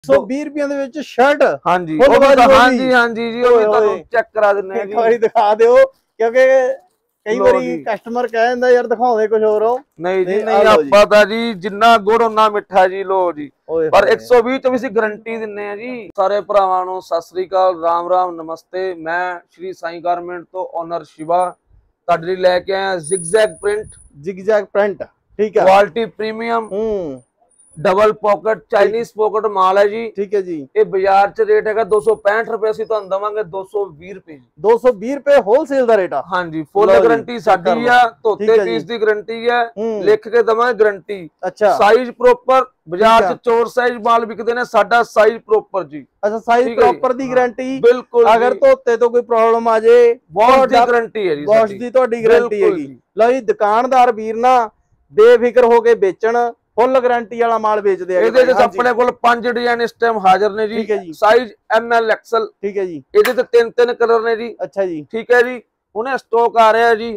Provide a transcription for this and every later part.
120 ਰੁਪਏ ਦੇ ਵਿੱਚ ਸ਼ਰਟ। ਹਾਂਜੀ ਹਾਂਜੀ ਹਾਂਜੀ ਜੀ, ਉਹ ਵੀ ਤੁਹਾਨੂੰ ਚੈੱਕ ਕਰਾ ਦਿੰਨੇ ਆ ਜੀ। ਇੱਕ ਵਾਰੀ ਦਿਖਾ ਦਿਓ, ਕਿਉਂਕਿ ਕਈ ਵਾਰੀ ਕਸਟਮਰ ਕਹਿ ਜਾਂਦਾ ਯਾਰ ਦਿਖਾਉਂਦੇ ਕੁਝ ਹੋਰ ਹੋ। ਨਹੀਂ ਜੀ ਨਹੀਂ, ਆਪਾਂ ਤਾਂ ਜੀ ਜਿੰਨਾ ਗੁੜ ਉਹਨਾਂ ਮਿੱਠਾ ਜੀ। ਲੋ ਜੀ, ਪਰ 120 ਚ ਵੀ ਅਸੀਂ ਗਾਰੰਟੀ ਦਿੰਨੇ ਆ ਜੀ। ਸਾਰੇ ਭਰਾਵਾਂ ਨੂੰ ਸਤਿ ਸ੍ਰੀ ਅਕਾਲ, ਰਾਮ ਰਾਮ, ਨਮਸਤੇ। ਮੈਂ ਸ਼੍ਰੀ ਸਾਈਂ ਗਾਰਮੈਂਟ ਤੋਂ ਓਨਰ ਸ਼ਿਵਾ ਤੁਹਾਡੇ ਲਈ ਲੈ ਕੇ ਆਇਆ ਜ਼ਿਗਜ਼ੈਗ ਪ੍ਰਿੰਟ। ਜ਼ਿਗਜ਼ੈਗ ਪ੍ਰਿੰਟ, ਠੀਕ ਹੈ, quality premium, double pocket Chinese pocket माल है जी। ठीक है जी। ये बाजार च रेट है 265 रुपए, ਅਸੀਂ ਤੁਹਾਨੂੰ ਦਵਾਂਗੇ 220 ਰੁਪਏ। 220 ਰੁਪਏ ਹੋਲਸੇਲ ਦਾ ਰੇਟ ਆ। ਹਾਂਜੀ, ਫੁੱਲ ਗਾਰੰਟੀ ਸਾਡੀ ਆ, ਧੋਤੇ ਪੀਸ ਦੀ ਗਾਰੰਟੀ ਹੈ, ਲਿਖ ਕੇ ਦਵਾਂਗੇ ਗਾਰੰਟੀ। ਅੱਛਾ, ਸਾਈਜ਼ ਪ੍ਰੋਪਰ। ਬਾਜ਼ਾਰ ਚ ਚੋਰ ਸਾਈਜ਼ ਮਾਲ ਵਿਕਦੇ ਨੇ, ਸਾਡਾ ਸਾਈਜ਼ ਪ੍ਰੋਪਰ ਜੀ। ਅੱਛਾ, ਸਾਈਜ਼ ਪ੍ਰੋਪਰ ਦੀ ਗਾਰੰਟੀ ਬਿਲਕੁਲ। ਅਗਰ ਧੋਤੇ ਤੋਂ ਕੋਈ ਪ੍ਰੋਬਲਮ ਆ ਜੇ ਵਾਸ਼ ਦੀ ਗਾਰੰਟੀ ਹੈ ਜੀ, ਵਾਸ਼ ਦੀ ਤੁਹਾਡੀ ਗਾਰੰਟੀ ਹੈਗੀ। ਲਓ ਜੀ, ਦੁਕਾਨਦਾਰ ਵੀਰ ਨਾ ਬੇਫਿਕਰ ਹੋ ਕੇ ਵੇਚਣ, ਫੁੱਲ ਗਾਰੰਟੀ ਵਾਲਾ ਮਾਲ ਵੇਚਦੇ ਆ। ਇਹਦੇ ਵਿੱਚ ਆਪਣੇ ਕੋਲ 5 ਡਿਜ਼ਾਈਨ ਇਸ ਟਾਈਮ ਹਾਜ਼ਰ ਨੇ ਜੀ। ਠੀਕ ਹੈ ਜੀ। Size ML XL। ਠੀਕ ਹੈ ਜੀ। ਇਹਦੇ ਤੇ 3 ਕਲਰ ਨੇ ਜੀ। ਅੱਛਾ ਜੀ, ਠੀਕ ਹੈ ਜੀ, ਉਹਨੇ ਸਟਾਕ ਆ ਰਿਹਾ ਜੀ।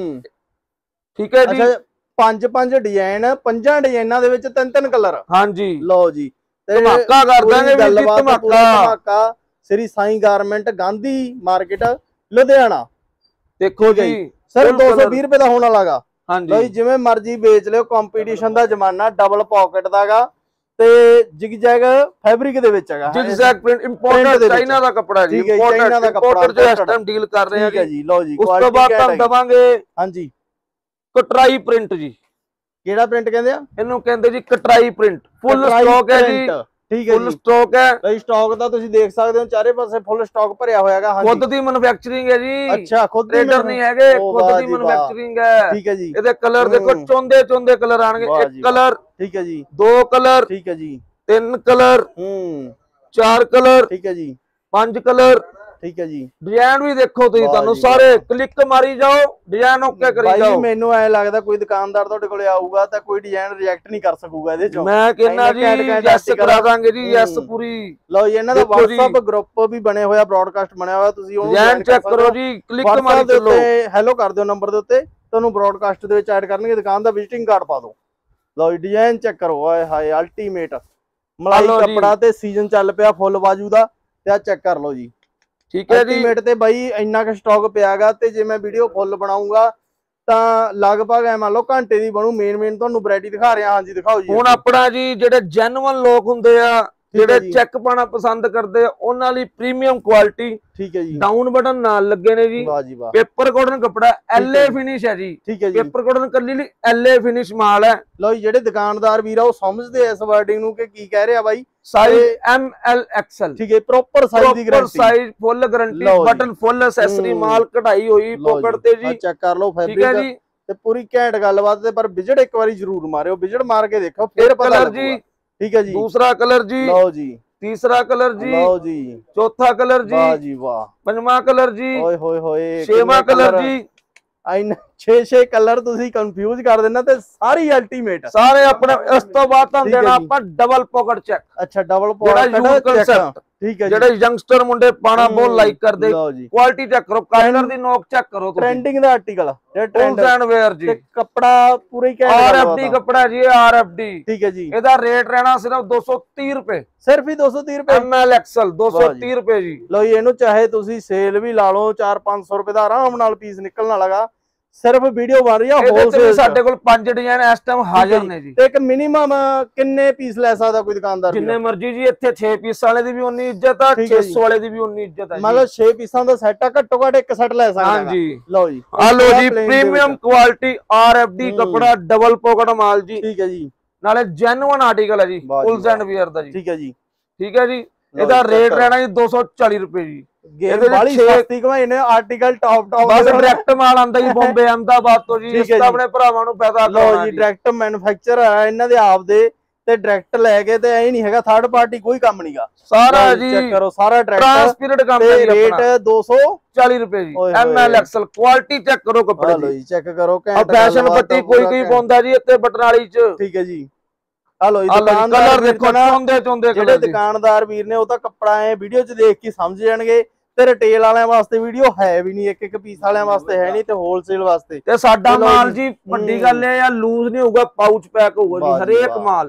ਠੀਕ ਹੈ ਜੀ। ਅੱਛਾ, 5 ਡਿਜ਼ਾਈਨ, 5 ਡਿਜ਼ਾਈਨਾਂ ਦੇ ਵਿੱਚ 3 ਕਲਰ। ਹਾਂਜੀ, ਲਓ ਜੀ, ਧਮਾਕਾ ਕਰ ਦਾਂਗੇ ਵੀਰ ਜੀ, ਧਮਾਕਾ। Shri Sai garment, Gandhi market, Ludhiana. ਦੇਖੋ ਜੀ, ਸਿਰਫ 220 ਰੁਪਏ ਦਾ ਹੋਣ ਵਾਲਾਗਾ। ਹਾਂਜੀ, ਜਿਵੇਂ ਮਰਜ਼ੀ ਵੇਚ ਲਿਓ, ਕੰਪੀਟੀਸ਼ਨ ਦਾ ਜ਼ਮਾਨਾ, ਡਬਲ ਪਾਕਟ ਦਾਗਾ ਤੇ ਜ਼ਿਗਜ਼ੈਗ ਫੈਬਰਿਕ ਦੇ ਵਿੱਚ ਹੈਗਾ। ਜ਼ਿਗਜ਼ੈਗ ਪ੍ਰਿੰਟ ਇੰਪੋਰਟਡ ਚਾਈਨਾ ਦਾ ਕੱਪੜਾ ਜੀ। ਚਾਈਨਾ ਦਾ ਕੱਪੜਾ ਜੋ ਇਸ ਟਾਈਮ ਡੀਲ ਕਰ ਰਹੇ ਆ ਠੀਕ ਹੈ ਜੀ। ਲਓ ਜੀ, ਉਸ ਤੋਂ ਬਾਅਦ ਤੁਹਾਨੂੰ ਦਵਾਂਗੇ ਹਾਂਜੀ ਕਟਰਾਈ ਪ੍ਰਿੰਟ ਜੀ। ਕਿਹੜਾ ਪ੍ਰਿੰਟ ਕਹਿੰਦੇ ਆ ਇਹਨੂੰ? ਕਹਿੰਦੇ ਜੀ ਕਟਰਾਈ ਪ੍ਰਿੰਟ। ਫੁੱਲ ਸਟਾਕ ਹੈ ਜੀ। ਠੀਕ ਹੈ, ਫੁੱਲ ਸਟਾਕ ਹੈ। ਬਈ ਸਟਾਕ ਤਾਂ ਤੁਸੀਂ ਦੇਖ ਸਕਦੇ ਹੋ, ਚਾਰੇ ਪਾਸੇ ਫੁੱਲ ਸਟਾਕ ਭਰਿਆ ਹੋਇਆ ਹੈਗਾ। ਹਾਂਜੀ, ਖੁਦ ਦੀ ਮੈਨੂਫੈਕਚਰਿੰਗ ਹੈ ਜੀ। ਅੱਛਾ, ਖੁਦ ਟ੍ਰੇਡਰ ਨਹੀਂ ਹੈਗੇ, ਖੁਦ ਦੀ ਮੈਨੂਫੈਕਚਰਿੰਗ ਹੈ। ਠੀਕ ਹੈ ਜੀ। ਇਹਦੇ ਕਲਰ ਦੇਖੋ, ਚੋਂਦੇ ਕਲਰ ਆਣਗੇ। ਇੱਕ ਕਲਰ, ਠੀਕ ਹੈ ਜੀ। 2 ਕਲਰ, ਠੀਕ ਹੈ ਜੀ। 3 ਕਲਰ, 4 ਕਲਰ, ਠੀਕ ਹੈ ਜੀ। 5 ਕਲਰ। ਠੀਕ ਹੈ ਜੀ। ਡਿਜ਼ਾਈਨ ਵੀ ਦੇਖੋ ਤੁਸੀਂ, ਤੁਹਾਨੂੰ ਸਾਰੇ ਕਲਿੱਕ ਮਾਰੀ ਜਾਓ, ਡਿਜ਼ਾਈਨ ਓਕੇ ਕਰੀ ਜਾਓ। ਮੈਨੂੰ ਐ ਲੱਗਦਾ ਕੋਈ ਦੁਕਾਨਦਾਰ ਤੁਹਾਡੇ ਕੋਲੇ ਆਊਗਾ ਤਾਂ ਕੋਈ ਡਿਜ਼ਾਈਨ ਰਿਜੈਕਟ ਨਹੀਂ ਕਰ ਸਕੂਗਾ ਇਹਦੇ ਚੋਂ। ਮੈਂ ਕਹਿੰਦਾ ਜੀ ਯੈਸ ਕਰਾ ਦਾਂਗੇ ਜੀ, ਯੈਸ ਪੂਰੀ। ਲਓ ਜੀ, ਇਹਨਾਂ ਦਾ WhatsApp ਗਰੁੱਪ ਵੀ ਬਣੇ ਹੋਇਆ, ਬ੍ਰੌਡਕਾਸਟ ਬਣਿਆ ਹੋਇਆ, ਤੁਸੀਂ ਉਹਨੂੰ ਡਿਜ਼ਾਈਨ ਚੈੱਕ ਕਰੋ ਜੀ, ਕਲਿੱਕ ਮਾਰੀ ਚੱਲੋ, ਹੈਲੋ ਕਰ ਦਿਓ ਨੰਬਰ ਦੇ ਉੱਤੇ, ਤੁਹਾਨੂੰ ਬ੍ਰੌਡਕਾਸਟ ਦੇ ਵਿੱਚ ਐਡ ਕਰਨਗੇ, ਦੁਕਾਨ ਦਾ ਵਿਜ਼ਿਟਿੰਗ ਕਾਰਡ ਪਾ ਦਿਓ। ਲਓ ਜੀ, ਡਿਜ਼ਾਈਨ ਚੈੱਕ ਕਰੋ, ਆਏ ਹਾਏ ਅਲਟੀਮੇਟ ਮਲਾਈ ਕੱਪੜਾ ਤੇ ਸੀਜ਼ਨ ਚੱਲ ਪਿਆ ਫੁੱਲ ਬਾਜੂ ਦਾ, ਤੇ ਆ ਚੈੱਕ ਕਰ ਲਓ ਜੀ। ਠੀਕ ਹੈ ਜੀ। ਅਲਟੀਮੇਟ ਤੇ ਬਾਈ ਇੰਨਾ ਕੁ ਸਟਾਕ ਪਿਆਗਾ, ਤੇ ਜੇ ਮੈਂ ਵੀਡੀਓ ਫੁੱਲ ਬਣਾਉਂਗਾ ਤਾਂ ਲਗਭਗ ਐ ਮੰਨ ਲਓ ਘੰਟੇ ਦੀ ਬਣੂ। ਮੇਨ ਤੁਹਾਨੂੰ ਵੈਰਾਈਟੀ ਦਿਖਾ ਰਿਹਾ। ਹਾਂਜੀ, ਦਿਖਾਓ ਜੀ। ਹੁਣ ਆਪਣਾ ਜੀ ਜਿਹੜੇ ਜੈਨੂਅਨ ਲੋਕ ਹੁੰਦੇ ਆ, ਜਿਹੜੇ ਚੈੱਕ ਪਾਣਾ ਪਸੰਦ ਕਰਦੇ ਆ, ਉਹਨਾਂ ਲਈ ਪ੍ਰੀਮੀਅਮ ਕੁਆਲਿਟੀ। ਠੀਕ ਹੈ ਜੀ। ਡਾਊਨ ਬਟਨ ਨਾਲ ਲੱਗੇ ਨੇ ਜੀ। ਵਾਹ ਜੀ ਵਾਹ। ਪੇਪਰ ਕਾਟਨ ਕੱਪੜਾ, LA ਫਿਨਿਸ਼ ਹੈ ਜੀ। ਠੀਕ ਹੈ ਜੀ। ਪੇਪਰ ਕਾਟਨ ਕੱਲੀ ਲਈ LA ਫਿਨਿਸ਼ ਮਾਲ ਹੈ। ਲਓ ਜਿਹੜੇ ਦੁਕਾਨਦਾਰ ਵੀਰ ਆ ਉਹ ਸਮਝਦੇ ਇਸ ਵਰਡਿੰਗ ਨੂੰ ਕਿ ਕੀ ਕਹਿ ਰਿਹਾ ਬਾਈ। Size ML XL। ਠੀਕ ਹੈ, ਪ੍ਰੋਪਰ ਸਾਈਜ਼ ਦੀ guarantee, size full guarantee, button full, accessory ਮਾਲ, ਕਢਾਈ ਹੋਈ ਪੋਕਟ ਤੇ ਜੀ। ਚੈੱਕ ਕਰ ਲਓ ਫੈਬਰਿਕ, ਠੀਕ ਹੈ ਜੀ। ਤੇ ਪੂਰੀ ਘੈਂਟ ਗੱਲਬਾਤ ਤੇ, ਪਰ ਵਿਜਿਟ ਇੱਕ ਵਾਰੀ ਜ਼ਰੂਰ ਮਾਰਿਓ, ਵਿਜਿਟ ਮਾਰ ਕੇ ਦੇਖੋ ਫਿਰ ਪਤਾ ਲੱਗੂਗਾ। ਠੀਕ ਹੈ ਜੀ। ਦੂਸਰਾ ਕਲਰ ਜੀ। ਲਓ ਜੀ। ਤੀਸਰਾ ਕਲਰ ਜੀ। ਲਓ ਜੀ। ਚੌਥਾ ਕਲਰ ਜੀ। ਵਾਹ ਜੀ ਵਾਹ। ਪੰਜਵਾਂ ਕਲਰ ਜੀ। ਓਏ ਹੋਏ ਹੋਏ। ਛੇਵਾਂ ਕਲਰ ਜੀ। 6 ਕਲਰ ਤੁਸੀਂ ਕੰਫਿਊਜ਼ ਕਰ ਦੇਣਾ, ਤੇ ਸਾਰੀ ਅਲਟੀਮੇਟ ਸਾਰੇ ਆਪਣੇ। ਇਸ ਤੋਂ ਬਾਅਦ ਤੁਹਾਨੂੰ ਦੇਣਾ ਆਪਾਂ ਡਬਲ ਪਾਕਟ ਚੈੱਕ। ਅੱਛਾ, ਡਬਲ ਪਾਕਟ ਚੈੱਕ। ਠੀਕ ਹੈ ਜੀ। ਜਿਹੜੇ ਯੰਗਸਟਰ ਮੁੰਡੇ ਪਾਣਾ ਬਹੁਤ ਲਾਈਕ ਕਰਦੇ। ਲਓ ਜੀ, ਕੁਆਲਿਟੀ ਚੈੱਕ ਕਰੋ, ਕਾਇਨਰ ਦੀ ਨੋਕ ਚੈੱਕ ਕਰੋ, ਟ੍ਰੈਂਡਿੰਗ ਦਾ ਆਰਟੀਕਲ, ਟ੍ਰੈਂਡ ਵੇਅਰ ਜੀ। ਕੱਪੜਾ ਪੂਰਾ ਹੀ RFD ਕੱਪੜਾ ਜੀ, RFD। ਠੀਕ ਹੈ ਜੀ। ਇਹਦਾ ਰੇਟ ਰਹਿਣਾ ਸਿਰਫ 230 ਰੁਪਏ, ਸਿਰਫ ਹੀ 230 ਰੁਪਏ। ML XL 230 ਰੁਪਏ ਜੀ। ਲਓ ਜੀ, ਇਹਨੂੰ ਚਾਹੇ ਤੁਸੀਂ ਸੇਲ ਵੀ ਲਾ ਲਓ, 400-500 ਰੁਪਏ ਦਾ ਆਰਾਮ ਨਾਲ ਪੀਸ ਨਿਕਲਣ ਵਾਲਾਗਾ। ਸਿਰਫ ਵੀਡੀਓ ਬਣ ਰਹੀ ਆ ਹੋਲਸੇਲ। ਸਾਡੇ ਕੋਲ 5 ਡਿਜ਼ਾਈਨ ਇਸ ਟਾਈਮ ਹਾਜ਼ਰ ਨੇ ਜੀ। ਤੇ ਇੱਕ ਮਿਨੀਮਮ ਕਿੰਨੇ ਪੀਸ ਲੈ ਸਕਦਾ ਕੋਈ ਦੁਕਾਨਦਾਰ? ਜਿੰਨੇ ਮਰਜ਼ੀ ਜੀ। ਇੱਥੇ 6 ਪੀਸ ਵਾਲੇ ਦੀ ਵੀ ਉਨੀ ਇੱਜ਼ਤ ਆ, 600 ਵਾਲੇ ਦੀ ਵੀ ਉਨੀ ਇੱਜ਼ਤ ਆ। ਮਤਲਬ 6 ਪੀਸਾਂ ਦਾ ਸੈੱਟ ਆ, ਘੱਟੋ ਘੱਟ ਇੱਕ ਸੈੱਟ ਲੈ ਸਕਦਾ। ਹਾਂਜੀ। ਲਓ ਜੀ, ਆ ਲਓ ਜੀ, ਪ੍ਰੀਮੀਅਮ ਕੁਆਲਿਟੀ RFD ਕੱਪੜਾ, ਡਬਲ ਪਾਕਟ ਮਾਲ ਜੀ। ਠੀਕ ਹੈ ਜੀ। ਨਾਲੇ ਜੈਨੂਅਨ ਆਰਟੀਕਲ ਹੈ ਜੀ, ਫੁੱਲ ਐਂਡ ਵੀਅਰ ਦਾ ਜੀ। ਠੀਕ ਹੈ ਜੀ। ਠੀਕ ਹੈ ਜੀ। ਇਹਦਾ ਰੇਟ ਰਹਿਣਾ ਜੀ 240 ਰੁਪਏ ਜੀ। ਇਹਦੇ ਵਾਲੀ ਸਸਤੀ ਕਮਾਈ ਨੇ, ਆਰਟੀਕਲ ਟੌਪ ਬਸ ਡਾਇਰੈਕਟ ਮਾਲ ਆਂਦਾ ਜੀ ਬੰਬੇ ਅਹਿਮਦਾਬਾਦ ਤੋਂ ਜੀ। ਇਸ ਦਾ ਆਪਣੇ ਭਰਾਵਾਂ ਨੂੰ ਫਾਇਦਾ ਲਓ ਜੀ, ਡਾਇਰੈਕਟ ਮੈਨੂਫੈਕਚਰ ਆ ਇਹਨਾਂ ਦੇ ਆਪ ਦੇ, ਤੇ ਡਾਇਰੈਕਟ ਲੈ ਕੇ, ਤੇ ਐ ਨਹੀਂ ਹੈਗਾ ਥਰਡ ਪਾਰਟੀ ਕੋਈ ਕੰਮ ਨਹੀਂਗਾ। ਸਾਰਾ ਜੀ ਚੈੱਕ ਕਰੋ, ਸਾਰਾ ਡਾਇਰੈਕਟ ਟ੍ਰਾਂਸਪੇਰੈਂਟ ਕੰਮ ਹੈ ਜੀ। ਰੇਟ 240 ਰੁਪਏ ਜੀ। ML XL ਕੁਆਲਿਟੀ ਚੈੱਕ ਕਰੋ ਕੱਪੜੇ ਦੀ। ਲਓ ਜੀ, ਚੈੱਕ ਕਰੋ, ਫੈਸ਼ਨ ਪੱਟੀ ਕੋਈ ਪਾਉਂਦਾ ਜੀ ਇੱਥੇ ਬਟਨ ਵਾਲੀ ਚ। ਠੀਕ ਹੈ ਜੀ। ਹਲੋ ਜੀ, ਕਲਰ ਦੇਖੋ, ਚੋਂਦੇ ਜਿਹੜੇ ਦੁਕਾਨਦਾਰ ਵੀਰ ਨੇ ਉਹ ਤਾਂ ਕੱਪੜਾ ਐ ਵੀਡੀਓ 'ਚ ਦੇਖ ਕੇ ਸਮਝ ਜਾਣਗੇ, ਤੇ ਰਿਟੇਲ ਵਾਲਿਆਂ ਵਾਸਤੇ ਵੀਡੀਓ ਹੈ ਵੀ ਨਹੀਂ, ਇੱਕ ਪੀਸ ਵਾਲਿਆਂ ਵਾਸਤੇ ਹੈ ਨਹੀਂ, ਤੇ ਹੋਲਸੇਲ ਵਾਸਤੇ। ਤੇ ਸਾਡਾ ਮਾਲ ਜੀ ਵੱਡੀ ਗੱਲ ਇਹ ਆ, ਲੂਜ਼ ਨਹੀਂ ਹੋਊਗਾ, ਪਾਊਚ ਪੈਕ ਹੋਊਗਾ ਜੀ ਹਰੇਕ ਮਾਲ।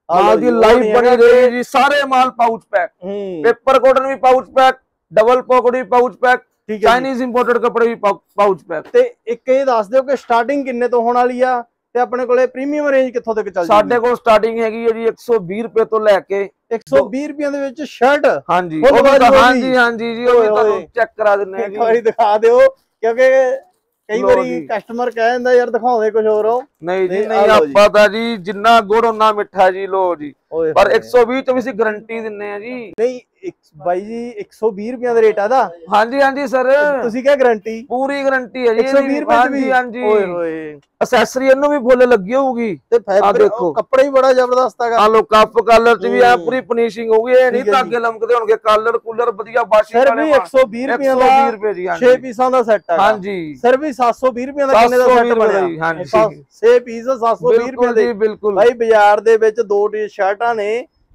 ਮਾਲ ਦੀ ਲਾਈਵ ਬਣੀ ਰਹੀ ਜੀ। ਸਾਰੇ ਮਾਲ ਪਾਊਚ ਪੈਕ, ਪੇਪਰ ਕਾਟਨ ਵੀ ਪਾਊਚ ਪੈਕ, ਡਬਲ ਪॉकेट ਵੀ ਪਾਊਚ ਪੈਕ, ਚਾਈਨੀਜ਼ ਇੰਪੋਰਟਡ ਕੱਪੜੇ ਵੀ ਪਾਊਚ ਪੈਕ। ਤੇ ਇੱਕ ਇਹ ਦੱਸ ਦਿਓ ਕਿ ਸਟਾਰਟਿੰਗ ਕਿੰਨੇ ਤੋਂ ਹੋਣ ਵਾਲੀ ਆ ਤੇ ਆਪਣੇ ਕੋਲੇ ਪ੍ਰੀਮੀਅਮ ਰੇਂਜ ਕਿੱਥੋਂ ਤੱਕ ਚੱਲਦੀ? ਸਾਡੇ ਕੋਲ ਸਟਾਰਟਿੰਗ ਹੈਗੀ ਹੈ ਜੀ 120 ਰੁਪਏ ਤੋਂ ਲੈ ਕੇ 120 ਰੁਪਏ ਦੇ ਵਿੱਚ ਸ਼ਰਟ। ਹਾਂਜੀ ਹਾਂਜੀ ਹਾਂਜੀ ਜੀ, ਉਹ ਵੀ ਤੁਹਾਨੂੰ ਚੈੱਕ ਕਰਾ ਦਿੰਨੇ ਆ ਜੀ। ਇੱਕ ਵਾਰੀ ਦਿਖਾ ਦਿਓ, ਕਿਉਂਕਿ ਕਈ ਵਾਰੀ ਕਸਟਮਰ ਕਹਿ ਜਾਂਦਾ ਯਾਰ ਦਿਖਾਉਂਦੇ ਕੁਝ ਹੋਰ ਹੋ। ਨਹੀਂ ਜੀ ਨਹੀਂ, ਆਪਾਂ ਤਾਂ ਜੀ ਜਿੰਨਾ ਗੁੜ ਉਨਾ ਮਿੱਠਾ ਜੀ। ਲੋ ਜੀ, ਪਰ 120 ਚ ਵੀ ਅਸੀਂ ਗਾਰੰਟੀ ਦਿੰਨੇ ਆ ਜੀ। ਨਹੀਂ ਬਾਈ ਜੀ 120 ਰੁਪਏ ਦਾ ਰੇਟ ਆ ਦਾ? ਹਾਂਜੀ ਹਾਂਜੀ ਸਰ, ਤੁਸੀਂ ਕਿਹਾ ਗਾਰੰਟੀ? ਪੂਰੀ ਗਾਰੰਟੀ ਹੈ ਜੀ 120 ਰੁਪਏ ਚ ਵੀ। ਹਾਂਜੀ ਓਏ ਹੋਏ, ਅਸੈਸਰੀ ਇਹਨੂੰ ਵੀ ਫੁੱਲ ਲੱਗੀ ਹੋਊਗੀ। ਤੇ ਫੈਬਰਿਕ ਕੱਪੜਾ ਹੀ ਬੜਾ ਜ਼ਬਰਦਸਤ ਹੈਗਾ। ਆ ਲੋ ਕੱਪ ਕਲਰ ਚ ਵੀ ਆ ਪੂਰੀ ਫਿਨਿਸ਼ਿੰਗ ਹੋਊਗੀ। ਇਹ ਨਹੀਂ ਧਾਗੇ ਲਮਕਦੇ ਹੋਣਗੇ, ਕਲਰ ਕੂਲਰ ਵਧੀਆ ਵਾਸ਼ਿੰਗ ਵਾਲੇ। ਸਿਰਫ 120 ਰੁਪਏ ਦਾ 120 ਰੁਪਏ ਜੀ। 6 ਪੀਸਾਂ ਦਾ ਸੈੱਟ ਹੈਗਾ। ਹਾਂਜੀ, ਸਿਰਫ 720 ਰੁਪਏ ਦਾ ਕਿੰਨੇ ਦਾ ਸੈੱਟ ਬਣਿਆ? ਹਾਂਜੀ 6 ਪੀਸ 720 ਰੁਪਏ ਦੇ। ਬਿਲਕੁਲ ਭਾਈ ਬਾਜ਼ਾਰ ਦੇ ਵਿੱਚ 2 ਟੀ-ਸ਼ਰਟਾਂ ਨੇ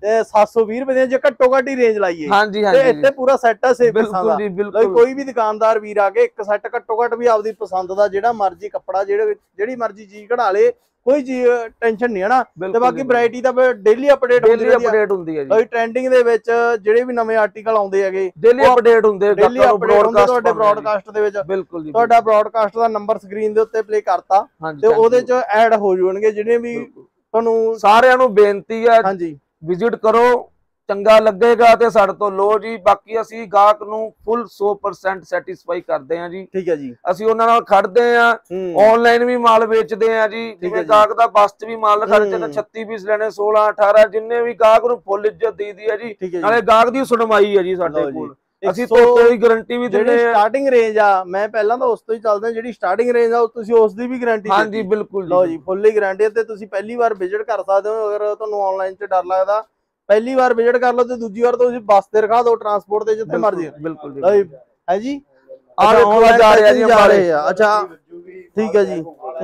720 ਰੁਪਏ ਦੀਆਂ, ਜੇ ਘੱਟੋ ਘੱਟ ਹੀ ਰੇਂਜ ਲਾਈਏ। ਹਾਂਜੀ ਤੇ ਹਾਂਜੀ, ਇੱਥੇ ਪੂਰਾ ਸੈੱਟ ਆ 6 ਪੀਸਾਂ ਬਿਲਕੁਲ ਦਾ। ਜੀ ਬਿਲਕੁਲ। ਕੋਈ ਵੀ ਦੁਕਾਨਦਾਰ ਵੀਰ ਆ ਕੇ ਇੱਕ ਸੈੱਟ ਘੱਟੋ ਘੱਟ ਵੀ ਆਪਦੀ ਪਸੰਦ ਦਾ ਜਿਹੜਾ ਮਰਜ਼ੀ ਕੱਪੜਾ ਜਿਹੜੀ ਮਰਜ਼ੀ ਚੀਜ਼ ਕਢਾ ਲੇ, ਕੋਈ ਚੀਜ਼ ਟੈਨਸ਼ਨ ਨਹੀਂ ਹੈ ਨਾ। ਤੇ ਬਾਕੀ ਵੈਰਾਈਟੀ ਦਾ ਡੇਲੀ ਅਪਡੇਟ ਹੁੰਦੀ ਹੈ ਜੀ। ਟ੍ਰੈਂਡਿੰਗ ਦੇ ਵਿੱਚ ਜਿਹੜੇ ਵੀ ਨਵੇਂ ਆਰਟੀਕਲ ਆਉਂਦੇ ਹੈਗੇ ਡੇਲੀ ਅਪਡੇਟ ਹੁੰਦੇ ਤੁਹਾਡੇ ਬ੍ਰੌਡਕਾਸਟ ਦੇ ਵਿੱਚ। ਬਿਲਕੁਲ ਜੀ, ਤੁਹਾਡਾ ਬ੍ਰੌਡਕਾਸਟ ਦਾ ਨੰਬਰ ਸਕਰੀਨ ਦੇ ਉੱਤੇ ਪਲੇ ਕਰਤਾ ਤੇ ਉਹਦੇ ਚ ਐਡ ਹੋ ਜਾਣਗੇ ਜਿਹੜੇ ਵੀ ਤੁਹਾਨੂੰ। ਸਾਰਿਆਂ ਨੂੰ ਬੇਨਤੀ ਹੈ, ਹਾਂਜੀ ਵਿਜ਼ਿਟ ਕਰੋ, ਚੰਗਾ ਲੱਗੇਗਾ ਤੇ ਸਾਡੇ ਤੋਂ ਲੋ ਜੀ। ਬਾਕੀ ਅਸੀਂ ਗਾਹਕ ਨੂੰ ਫੁੱਲ 100% ਸੈਟੀਸਫਾਈ ਕਰਦੇ ਆ ਜੀ। ਠੀਕ ਹੈ ਜੀ, ਅਸੀਂ ਉਹਨਾਂ ਨਾਲ ਖੜਦੇ ਆ, ਆਨਲਾਈਨ ਵੀ ਮਾਲ ਵੇਚਦੇ ਆ ਜੀ। ਜਿਵੇਂ ਗਾਹਕ ਦਾ ਬੱਸ ਚ ਵੀ ਮਾਲ ਖੜਦੇ ਨੇ, 36 ਪੀਸ ਲੈਣੇ, 16 18, ਜਿੰਨੇ ਵੀ ਗਾਹਕ ਨੂੰ ਫੁੱਲ ਇੱਜ਼ਤ ਦੇਈਦੀ ਹੈ ਜੀ। ਨਾਲੇ ਗਾਹਕ ਦੀ ਸੁਣਵਾਈ ਹੈ ਜੀ ਸਾਡੇ ਕੋਲ। ਅਸੀਂ ਤੋਤੇ ਦੀ ਗਾਰੰਟੀ ਵੀ ਦਿੰਦੇ ਆ। ਸਟਾਰਟਿੰਗ ਰੇਂਜ ਆ, ਮੈਂ ਪਹਿਲਾਂ ਤਾਂ ਉਸ ਤੋਂ ਹੀ ਚੱਲਦਾ, ਜਿਹੜੀ ਸਟਾਰਟਿੰਗ ਰੇਂਜ ਆ ਤੁਸੀਂ ਉਸ ਦੀ ਵੀ ਗਾਰੰਟੀ? ਹਾਂਜੀ ਬਿਲਕੁਲ ਲਓ ਜੀ, ਫੁੱਲ ਹੀ ਗਾਰੰਟੀ ਤੇ ਤੁਸੀਂ ਪਹਿਲੀ ਵਾਰ ਵਿਜ਼ਿਟ ਕਰ ਸਕਦੇ ਹੋ। ਅਗਰ ਤੁਹਾਨੂੰ ਆਨਲਾਈਨ 'ਚ ਡਰ ਲੱਗਦਾ, ਪਹਿਲੀ ਵਾਰ ਵਿਜ਼ਿਟ ਕਰ ਲਓ ਤੇ ਦੂਜੀ ਵਾਰ ਤੁਸੀਂ ਬੱਸ ਤੇ ਰਖਾ ਦਿਓ, ਟਰਾਂਸਪੋਰਟ ਤੇ, ਜਿੱਥੇ ਮਰਜ਼ੀ। ਬਿਲਕੁਲ ਹੈ ਜੀ। ਆ ਦੇਖੋ ਜਾ ਰਹੇ ਆ। ਅੱਛਾ ਠੀਕ ਹੈ ਜੀ।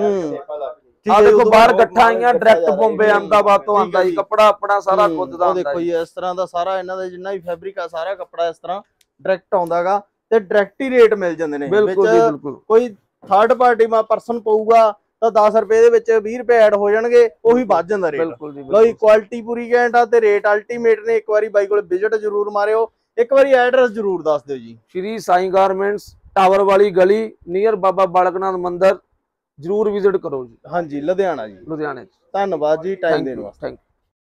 ਆ ਦੇਖੋ ਬਾਹਰ ਗੱਠਾਂ ਆਈਆਂ, ਡਾਇਰੈਕਟ ਬੰਬੇ ਅਹਿਮਦਾਬਾਦ ਤੋਂ ਆਂਦਾ ਜੀ ਕੱਪੜਾ। ਆਪਣਾ ਸਾਰਾ ਖੁਦ ਦਾ ਆਂਦਾ। ਦੇਖੋ ਜੀ ਇਸ ਤਰ੍ਹਾਂ ਦਾ ਸਾਰਾ ਇਹਨਾਂ ਦਾ ਜਿੰਨਾ ਵੀ ਫੈਬਰਿਕ ਆ, ਸਾਰਾ ਕੱਪੜਾ ਇਸ ਤਰ੍ਹਾਂ ਡਾਇਰੈਕਟ ਆਉਂਦਾਗਾ ਤੇ ਡਾਇਰੈਕਟ ਹੀ ਰੇਟ ਮਿਲ ਜਾਂਦੇ ਨੇ। ਕੋਈ ਥਰਡ ਪਾਰਟੀ ਪਰਸਨ ਪਊਗਾ ਤਾਂ 10 ਰੁਪਏ ਦੇ ਵਿੱਚ 20 ਰੁਪਏ ਐਡ ਹੋ ਜਾਣਗੇ, ਉਹੀ ਵੱਧ ਜਾਂਦਾ ਰੇਟ। ਲੋ ਜੀ, ਕੁਆਲਿਟੀ ਪੂਰੀ ਘੈਂਟ ਆ ਤੇ ਰੇਟ ਅਲਟੀਮੇਟ ਨੇ। ਇੱਕ ਵਾਰੀ ਬਾਈ ਕੋਲ ਵਿਜ਼ਿਟ ਜ਼ਰੂਰ ਮਾਰਿਓ। ਇੱਕ ਵਾਰੀ ਐਡਰੈਸ ਜ਼ਰੂਰ ਦੱਸ ਦਿਓ ਜੀ। ਸ਼੍ਰੀ ਸਾਈਂ ਗਾਰਮੈਂਟਸ, ਟਾਵਰ ਵਾਲੀ ਗਲੀ, ਨੀਅਰ ਬਾਬਾ ਬਾਲਕ ਨਾਥ ਮੰਦਿਰ। ਜ਼ਰੂਰ ਵਿਜ਼ਿਟ ਕਰੋ ਜੀ। ਹਾਂਜੀ, ਲੁਧਿਆਣਾ ਜੀ, ਲੁਧਿਆਣੇ। ਧੰਨਵਾਦ ਜੀ ਟਾਈਮ ਦੇਣ ਵਾਸਤੇ।